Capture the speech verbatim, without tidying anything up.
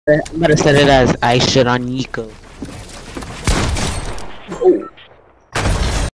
I'm gonna set it as I shit on Nico. Oh.